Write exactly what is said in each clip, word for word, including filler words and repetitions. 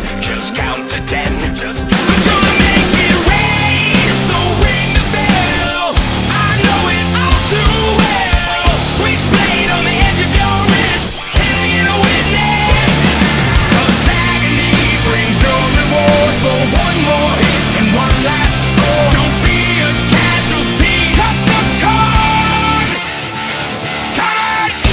just count to ten. Just count to ten. I'm gonna make it rain, so ring the bell. I know it all too well. Switchblade on the edge of your wrist, can I get a witness? 'Cause agony brings no reward for one more hit and one last score. Don't be a casualty, cut the cord. Cut it!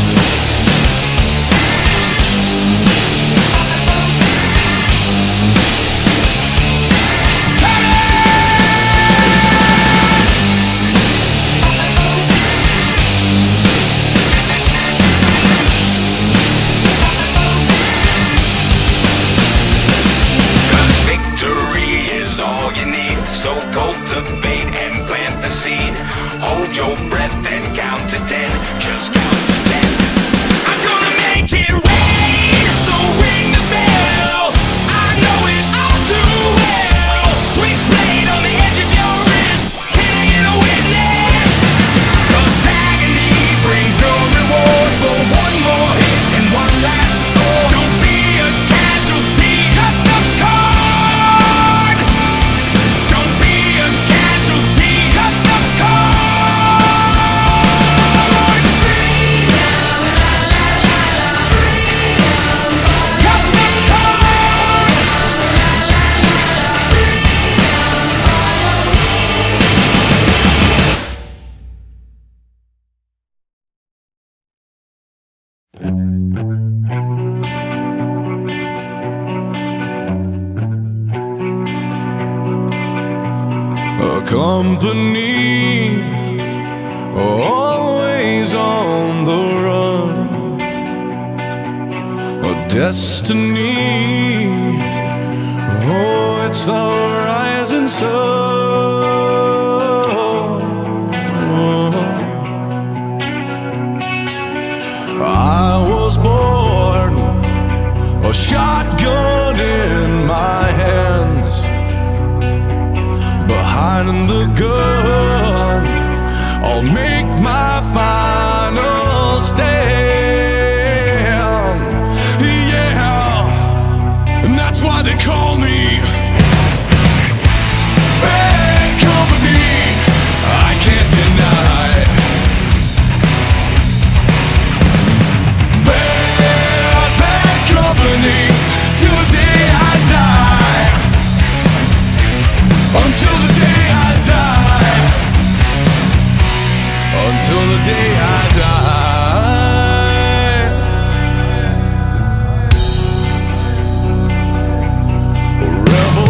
So cultivate and plant the seed. Hold your breath and count to ten. Just count to ten. I'm gonna make it rain, so ring the bell. I know it all too well. Switchblade on the edge of your wrist, can I get a witness? 'Cause agony brings no reward for one more hit and one last score. Don't be a casualty, cut the cord. Don't be a casualty, cut the cord. Freedom, la la la la. Freedom, cut the cord. La la la la. Freedom, follow me. A company always on the run, a destiny, oh, it's the rising sun. I was born, a shotgun in my hands, behind the gun, I'll make my final stand. Yeah, and that's why they call me bad company. I can't deny bad, bad company till the day I die. Until the day I die. Until the day I die. Rebel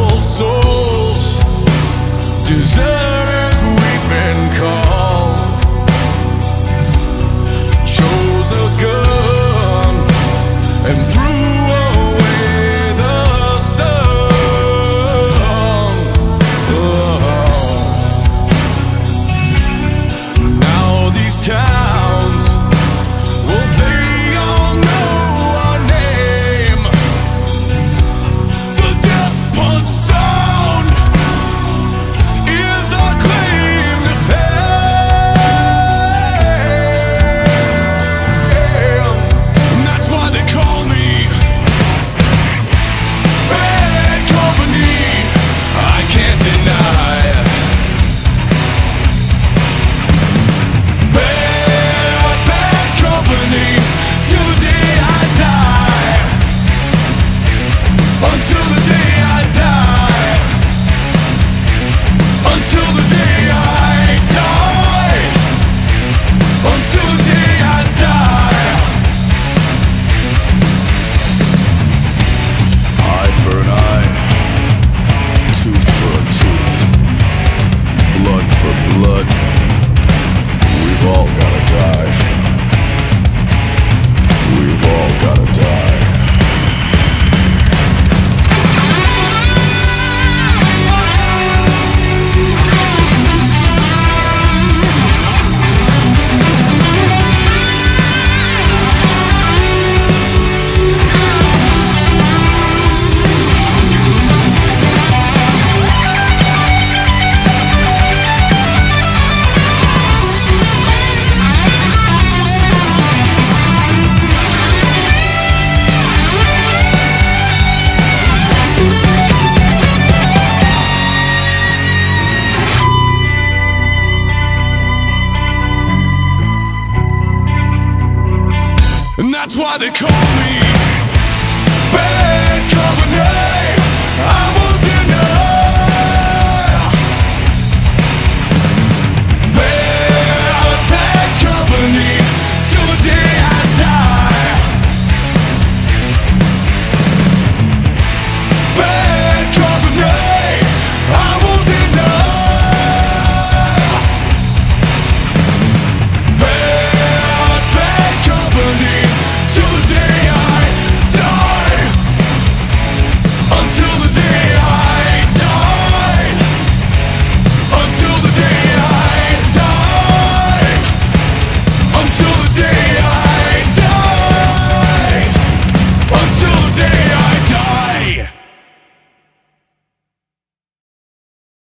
That's why they call me